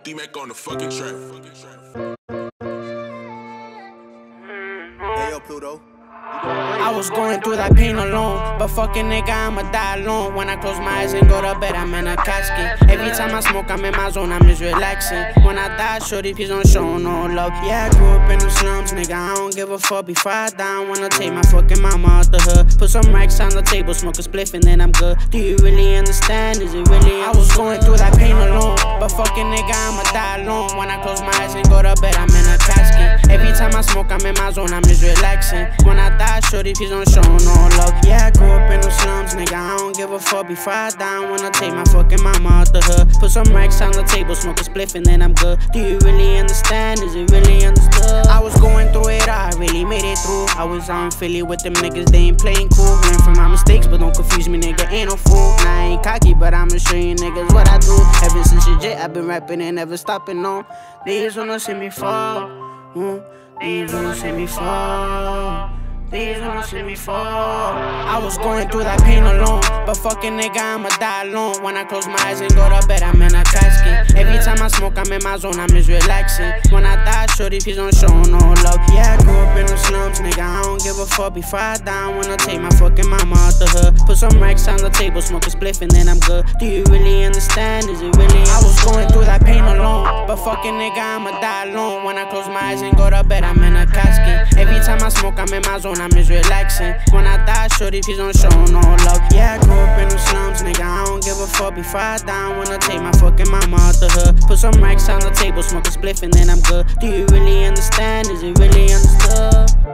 D-Mac on the fucking track. Hey, yo, Pluto. I was going through that pain alone, but fucking nigga, I'ma die alone. When I close my eyes and go to bed, I'm in a casket. Every time I smoke, I'm in my zone, I'm just relaxing. When I die, shorty, please don't show no love. Yeah, I grew up in the slums, nigga, I don't give a fuck. Before I die, I wanna take my fucking mama out the hood. Put some racks on the table, smoke a spliff, and then I'm good. Do you really understand? Is it really? I was going through that pain alone, but fucking nigga, I'ma die alone. When I close my eyes and go to bed, I'm in a casket. Every time I smoke, I'm in my zone, I'm just relaxing. When I die, shorty, please don't show no love. Yeah, I grew up in the slums, nigga, I don't give a fuck. Before I die, I wanna take my fucking mama out the hood. Put some racks on the table, smoke a spliff, and then I'm good. Do you really understand? Is it really understood? I was going through it, I really made it through. I was out in Philly with them niggas, they ain't playing cool. Learn from my mistakes, but don't confuse me, nigga, ain't no fool. Nah, I ain't cocky, but I'ma show you niggas what I do. Ever since legit, I've been rapping and never stopping, no. They just wanna see me fall. They just wanna see me fall. They just wanna see me fall. I was going through that pain alone, but fucking nigga, I'ma die alone. When I close my eyes and go to bed, I'm in a casket. Every time I smoke, I'm in my zone, I'm just relaxing. When I die, shorty, please don't show no love. Yeah, I grew up in the slums, nigga, I don't give a fuck. Before I die, I wanna take my fucking mama out the hood. Put some racks on the table, smoke a spliff, and then I'm good. Do you really understand? Is it really? I was going through that pain alone, but fucking nigga, I'ma die alone. When I close my eyes and go to bed, I'm in a casket. Every time I smoke, I'm in my zone, I'm just relaxing. When I die, shorty, please don't show no love. Yeah, I grew up in the slums, nigga, I don't give a fuck. Before I die, I wanna take my fucking mama out the hood. Put some racks on the table, smoke a spliff, and then I'm good. Do you really understand? Is it really understood?